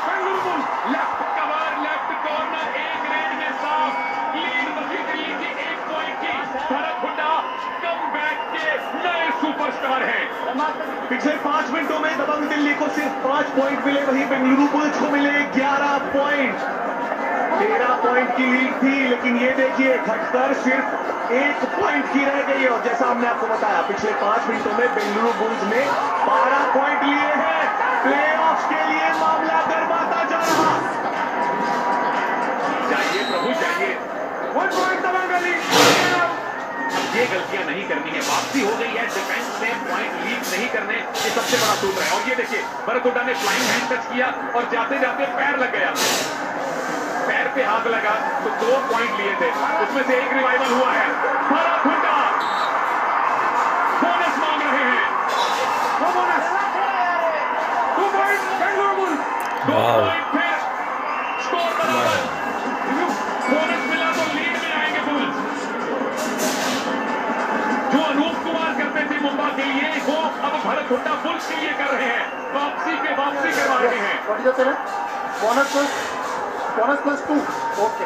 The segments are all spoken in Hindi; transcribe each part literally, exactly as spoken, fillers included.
लेफ्ट कवर, लेफ्ट कॉर्नर, एक रेड के साथ लीड बची दिल्ली की एक पॉइंट की। भरत हुड्डा कमबैक के नए सुपरस्टार हैं। पिछले पांच मिनटों में दबंग दिल्ली को सिर्फ पांच पॉइंट मिले, वहीं बेंगलुरु बुल्स को मिले ग्यारह पॉइंट। तेरह पॉइंट की लीड थी, लेकिन ये देखिए घटकर सिर्फ एक पॉइंट की रह गई। और जैसा हमने आपको बताया, पिछले पांच मिनटों में बेंगलुरु बुल्स ने बारह पॉइंट लिए हैं। प्लेऑफ्स के लिए मामला गर्माता जा रहा। जाइए प्रभु जाइए, वन पॉइंट दबंग गली। ये गलतियां नहीं करनी है। वापसी हो गई है, डिफेंस से पॉइंट लीक नहीं करने, ये सबसे बड़ा सूत्र है। और ये देखिए भरत हुड्डा ने फ्लाइंग हैंड टच किया और जाते जाते पैर लग गया। पैर पे हाथ लगा तो दो पॉइंट लिए थे, उसमें से एक रिवाइवल हुआ है। भरत हुड्डा बोनस मांग रहे हैं। वो bonus two point Bengaluru bulls, दो पॉइंट फिर स्कोर बराबर। बोनस मिला तो लीड में आएंगे बुल्स। जो अनूप कुमार करते थे मुंबई के लिए, वो अब भरत हुड्डा बुल्स के लिए कर रहे हैं। वापसी पे वापसी करवा रहे हैं। Bonus bonus plus two, okay,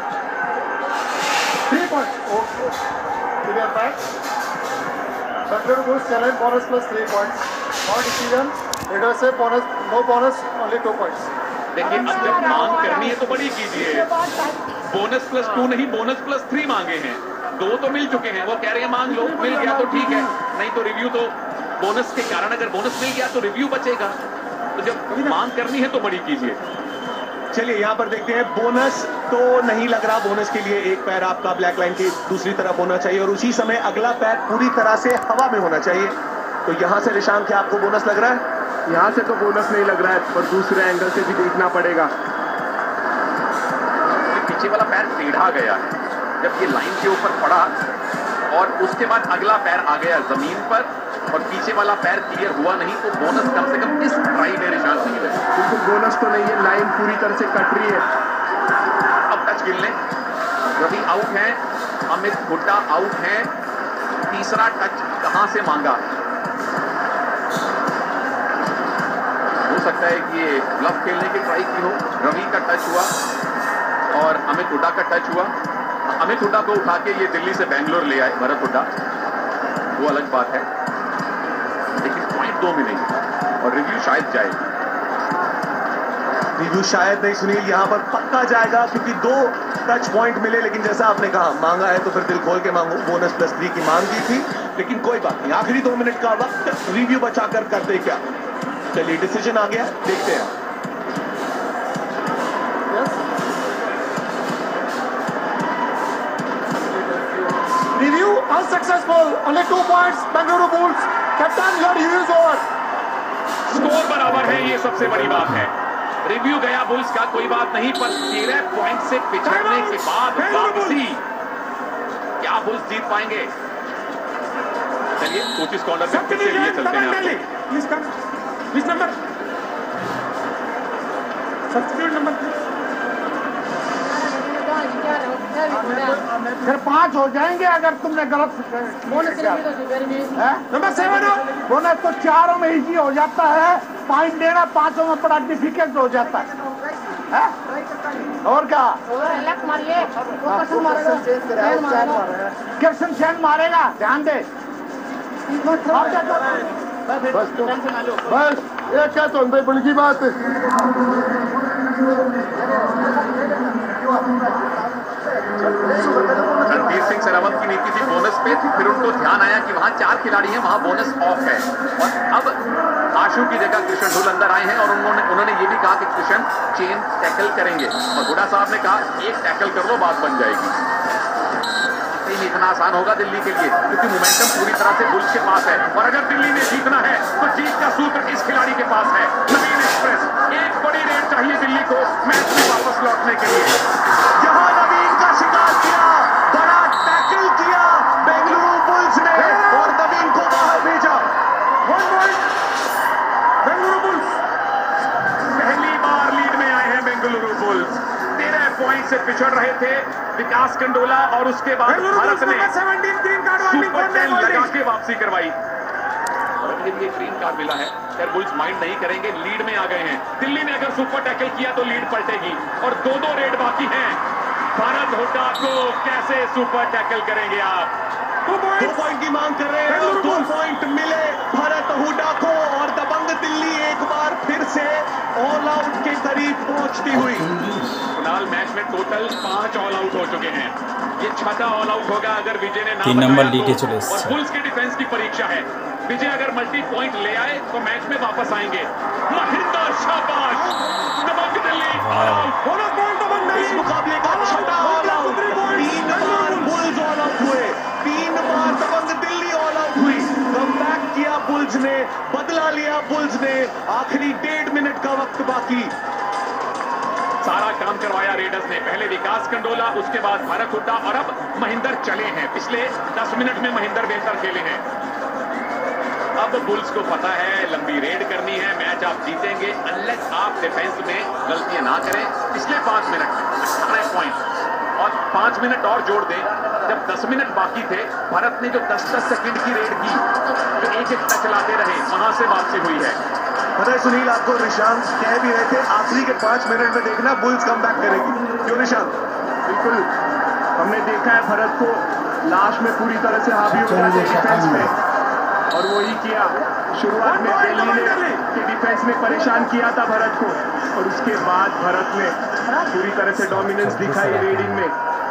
three point, okay, clear back. Bengaluru bulls challenge bonus plus three points, और डिसीजन लीडर से bonus, no bonus, only two points. देखिए अब जब मांग करनी है तो बड़ी कीजिए। बोनस प्लस टू नहीं, बोनस प्लस थ्री मांगे हैं। दो तो मिल चुके हैं, वो कह रहे हैं मांग लो, मिल गया तो ठीक है, नहीं तो रिव्यू। तो बोनस के कारण अगर बोनस मिल गया तो रिव्यू बचेगा। तो जब मांग करनी है तो बड़ी कीजिए। चलिए यहाँ पर देखते हैं, बोनस तो नहीं लग रहा। बोनस के लिए एक पैर आपका ब्लैक लाइन की दूसरी तरफ होना चाहिए और उसी समय अगला पैर पूरी तरह से हवा में होना चाहिए। तो यहाँ से निशांत, क्या आपको बोनस लग रहा है? यहाँ से तो बोनस नहीं लग रहा है, पर दूसरे एंगल से भी देखना पड़ेगा। पीछे वाला पैर टेढ़ा गया है, जब ये लाइन के ऊपर पड़ा और उसके बाद अगला पैर आ गया जमीन पर और पीछे वाला पैर क्लियर हुआ नहीं, तो बोनस कम से कम इस ट्राई में निशान नहीं लगे। बिल्कुल बोनस तो नहीं है, लाइन पूरी तरह से कट रही है। अब टच गिनने, रवि आउट है, अमित हुड्डा आउट है। तीसरा टच कहां से मांगा? हो सकता है कि ये ब्लफ खेलने की ट्राई की हो। रवि का टच हुआ और अमित हुड्डा का टच हुआ। अमित हुड्डा को उठा के ये दिल्ली से बैंगलोर ले आए भरत हुड्डा, वो अलग बात है, लेकिन पॉइंट दो मिलेंगे और रिव्यू शायद जाएगा। रिव्यू शायद नहीं सुनील, यहाँ पर पक्का जाएगा क्योंकि दो टच पॉइंट मिले। लेकिन जैसा आपने कहा, मांगा है तो फिर दिल खोल के मांगो। बोनस प्लस थ्री की मांग की थी, लेकिन कोई बात नहीं, आखिरी दो मिनट का वक्त रिव्यू बचाकर करते क्या। चलिए डिसीजन आ गया, देखते हैं। Review unsuccessful. Only two points. Bengaluru Bulls. Captain, your review is over. Score बराबर है, ये सबसे बड़ी बात है। रिव्यू गया बुल्स का, कोई बात नहीं, पर तेरह पॉइंट से पिछड़ने के बाद वापसी, क्या बुल्स जीत पाएंगे? चलिए कोचिस कॉर्नर पे फिर से लिए चलते हैं आपको। Which number? Substitute number. फिर पांच हो जाएंगे अगर तुमने गलत नंबर सेवन हो। बोनस तो चारों में इजी हो जाता है, पॉइंट देना पांचों में बड़ा डिफिकल्ट हो जाता है, है? और क्या क्वेश्चन चेंज मारेगा, ध्यान दे। बस तो बस ये क्या तो भाई बड़ी की बात है। रणधीर सिंह सरावत की नीति थी बोनस पे, फिर उनको ध्यान आया कि वहां चार खिलाड़ी हैं, वहां बोनस ऑफ है, और अब आशु की जगह कृष्ण ढुल अंदर आए हैं और उन्होंने उन्होंने ये भी कहा कि कृष्ण चेन टैकल करेंगे, और हुड्डा साहब ने कहा एक टैकल कर लो, बात बन जाएगी। नहीं इतना आसान होगा दिल्ली के लिए, क्योंकि मोमेंटम पूरी तरह से बुल्स के पास है, और अगर दिल्ली ने जीतना है तो जीत का सूत्र इस खिलाड़ी के पास है, नवीन एक्सप्रेस। एक बड़ी रेड चाहिए दिल्ली को मैच में वापस लौटने के लिए। यहाँ नवीन का शिकार किया, बड़ा टैकल किया बेंगलुरु बुल्स ने और नवीन को बाहर भेजा। वन पॉइंट बेंगलुरु बुल्स पहली बार लीड में आए हैं बेंगलुरु बुल्स। तेरह पॉइंट से पिछड़ रहे थे विकास कंडोला, और उसके बाद भारत ने सेवनटीन तीन कार्ड सुपर टेन लगा के वापसी करवाई। के लिए ग्रीन कार्ड मिला है। खैर बुल्स माइंड नहीं करेंगे, लीड में आ गए हैं। दिल्ली ने अगर सुपर टैकल किया तो लीड पलटेगी और दो दो रेड बाकी हैं। भरत हुड्डा को कैसे सुपर टैकल करेंगे आप? दो पॉइंट की मांग कर रहे हैं और दो पॉइंट मिले भरत हुड्डा को और दबंग दिल्ली एक बार फिर से ऑल आउट के करीब पहुंचती हुई। फिलहाल मैच में टोटल पांच ऑल आउट हो चुके हैं। ये छठा ऑल आउट होगा अगर विजय ने तीन ना नंबर बताया लीड है तो। चलो और बुल्स की डिफेंस की परीक्षा है। विजय अगर मल्टी पॉइंट ले आए तो मैच में वापस आएंगे। महिंदर शाबाश, दबंग दिल्ली ऑल आउट। इस मुकाबले का छठा ऑल आउट। तीन बार बुल्स ऑल आउट हुए, तीन बार दबंग दिल्ली ऑल आउट हुई। कमबैक किया बुल्स ने, बदला लिया बुल्स ने। आखिरी डेढ़ मिनट का वक्त बाकी। सारा काम करवाया रेडर्स ने। पहले विकास कंडोला, उसके बाद भरत हुड्डा और अब महिंदर चले हैं। पिछले दस मिनट में महिंदर बेहतर खेले हैं। अब बुल्स को पता है लंबी रेड करनी है, मैच आप जीतेंगे अनलेस आप डिफेंस में गलतियां ना करें। पिछले पांच मिनट में अठारह पॉइंट और पांच मिनट और जोड़ दें। जब दस मिनट बाकी थे, भारत ने जो दस दस सेकंड की रेड की, जो एक एक टच लाते रहे, वहां से वापसी हुई है। पता है सुनील, आपको निशांत कह भी रहे थे आखिरी के पांच मिनट में देखना बुल्स कमबैक करेगी। क्यों निशांत? बिल्कुल, हमने देखा है भारत को लास्ट में पूरी तरह से हावी हो गया डिफेंस में और वही किया। शुरुआत में दिल्ली ने के डिफेंस में परेशान किया था भारत को और उसके बाद भारत ने पूरी तरह से डोमिनेंस दिखाई रेडिंग में।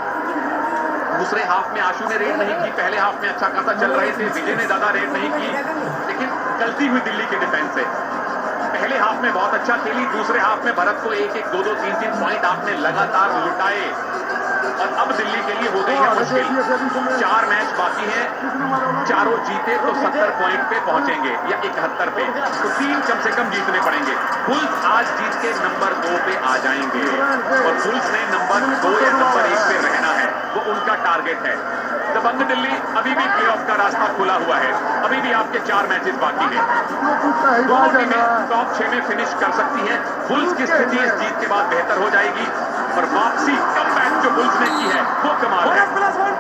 दूसरे हाफ में आशु ने रेड नहीं की, पहले हाफ में अच्छा खासा चल रहे थे। विजय ने ज्यादा रेड नहीं की, लेकिन गलती हुई दिल्ली के डिफेंस से। पहले हाफ में बहुत अच्छा खेली, दूसरे हाफ में भारत को एक एक दो दो तीन तीन पॉइंट आपने लगातार लुटाए और अब दिल्ली के लिए हो गई है मुश्किल। चार मैच बाकी हैं, चारों जीते तो सत्तर पॉइंट पे पहुंचेंगे या इकहत्तर पे, तो तीन कम से कम जीतने पड़ेंगे। बुल्स आज जीत के नंबर दो पे आ जाएंगे और बुल्स ने नंबर दो या नंबर एक पे रहना है, वो उनका टारगेट है। दबंग दिल्ली अभी भी प्लेऑफ का रास्ता खुला हुआ है, अभी भी आपके चार मैचेस बाकी हैं। दोनों टीमें टॉप छह में फिनिश कर सकती हैं। बुल्स की स्थिति इस जीत के बाद बेहतर हो जाएगी और वापसी कमबैक जो बुल्स ने की है वो कमाल है।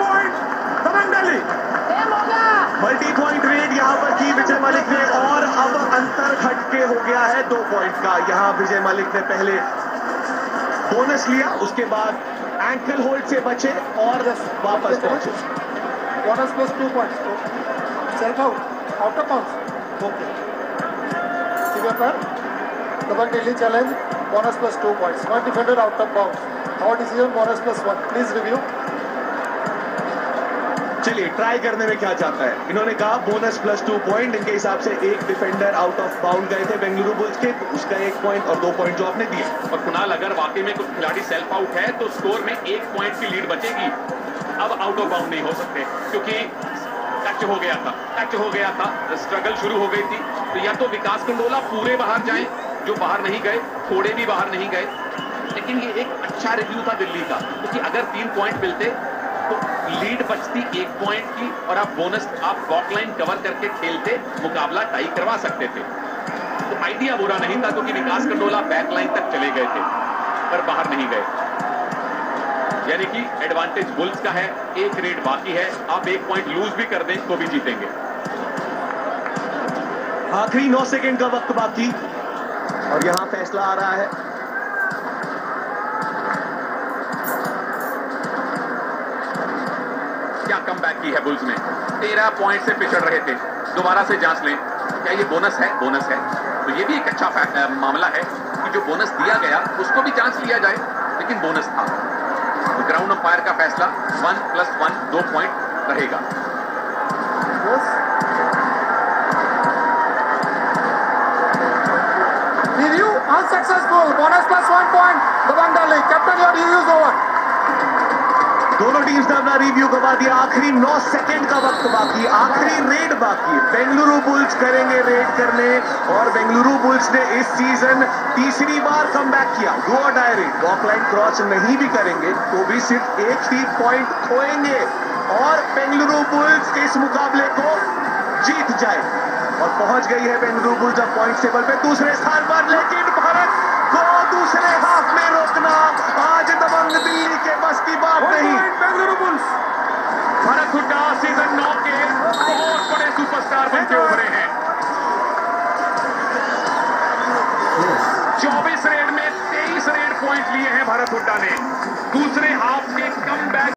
मल्टी पॉइंट रेड यहाँ पर की विजय मलिक ने और अब अंतर घट के हो गया है दो पॉइंट का। यहाँ विजय मलिक ने पहले बोनस लिया, उसके बाद एंकल होल्ड से बचे और वापस पहुंचे। Bonus plus two points, self out, out of bounds. Okay, ठीक है पर Dabang Delhi challenge bonus plus two points, one defender out of bounds, और decision bonus plus one. Please review. चलिए ट्राई करने में क्या चाहता है। इन्होंने कहा बोनस प्लस टू पॉइंट, इनके हिसाब से एक डिफेंडर आउट ऑफ बाउंड गए थे बेंगलुरु बुल्स के, तो उसका एक पॉइंट और दो पॉइंट जो आपने दिए। और कुणाल अगर वाकई में कुछ खिलाड़ी सेल्फ आउट है तो स्कोर में एक पॉइंट की लीड बचेगी। अब आउट ऑफ बाउंड नहीं हो सकते क्योंकि टच हो गया था, टच हो गया था, स्ट्रगल शुरू हो गई थी। तो या तो विकास कंडोला पूरे बाहर जाएं, जो बाहर नहीं गए, थोड़े भी बाहर नहीं गए। लेकिन ये एक अच्छा रिव्यू था दिल्ली का, क्योंकि अगर तीन पॉइंट मिलते तो लीड बचती एक पॉइंट की और आप बोनस आप बॉक लाइन कवर करके खेलते, मुकाबला टाई करवा सकते थे। तो आइडिया बुरा नहीं था क्योंकि विकास कंडोला बैक लाइन तक चले गए थे पर बाहर नहीं गए, यानी कि एडवांटेज बुल्स का है। एक रेड बाकी है, आप एक पॉइंट लूज भी कर दें तो भी जीतेंगे। आखिरी नौ सेकेंड का वक्त बाकी और यहां फैसला आ रहा है। क्या कमबैक की है बुल्स ने, तेरह पॉइंट से पिछड़ रहे थे। दोबारा से जांच लें, क्या ये बोनस है? बोनस है तो ये भी एक अच्छा आ, मामला है कि जो बोनस दिया गया उसको भी जांच लिया जाए, लेकिन बोनस था। तो ग्राउंड अंपायर का फैसला वन प्लस वन दो पॉइंट रहेगा। Review unsuccessful, bonus plus one point Dabang Delhi. Captain your review is over. दोनों टीम्स ने अपना रिव्यू गवा दिया। आखिरी नौ सेकंड का वक्त बाकी, आखिरी रेड बाकी। बेंगलुरु बुल्स करेंगे रेड करने और बेंगलुरु बुल्स ने इस सीजन तीसरी बार कमबैक किया। Do or die raid, walk line cross नहीं भी करेंगे तो भी सिर्फ एक ही पॉइंट खोएंगे और बेंगलुरु बुल्स इस मुकाबले को जीत जाए और पहुंच गई है बेंगलुरु बुल्स अब पॉइंट टेबल पे दूसरे स्थान पर। लेकिन भारत को दूसरे हाफ में रोकना आज दबंग दिल्ली के बस की बात नहीं। बेंगलुरु बुल्स, भरत हुड्डा सीजन नौ के बहुत बड़े सुपरस्टार बनके उभरे हैं। चौबीस रेड में तेईस रेड पॉइंट लिए हैं भरत हुड्डा ने। दूसरे हाफ में कम बैक